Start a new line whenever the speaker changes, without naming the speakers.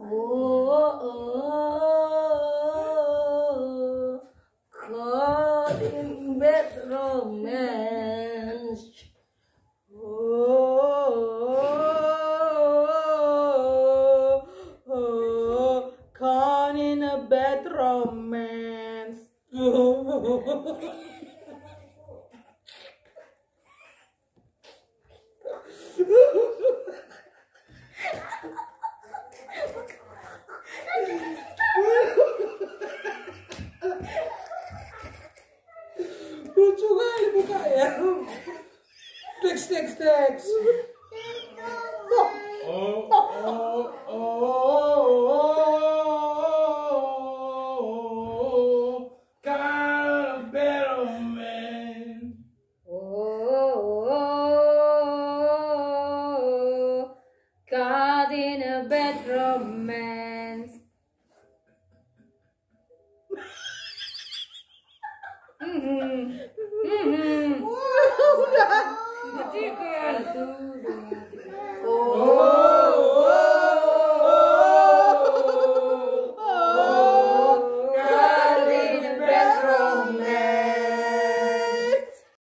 Oh, caught in bed romance. Caught in a bad romance. Lucu kali buka ya. Teks. Caught in a bad romance. Udah.